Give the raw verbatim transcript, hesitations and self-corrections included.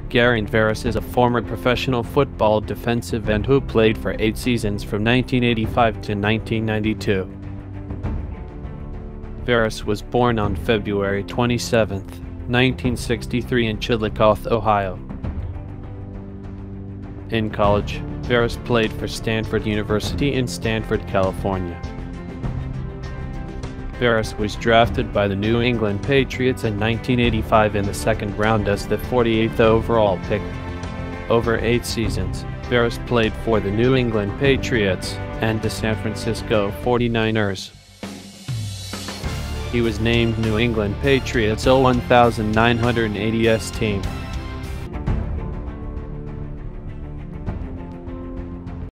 Garin Veris is a former professional football defensive end who played for eight seasons from nineteen eighty-five to nineteen ninety-two. Veris was born on February twenty-seventh, nineteen sixty-three in Chillicothe, Ohio. In college, Veris played for Stanford University in Stanford, California. Veris was drafted by the New England Patriots in nineteen eighty-five in the second round as the forty-eighth overall pick. Over eight seasons, Veris played for the New England Patriots and the San Francisco forty-niners. He was named New England Patriots' one thousand nine hundred eightieth team.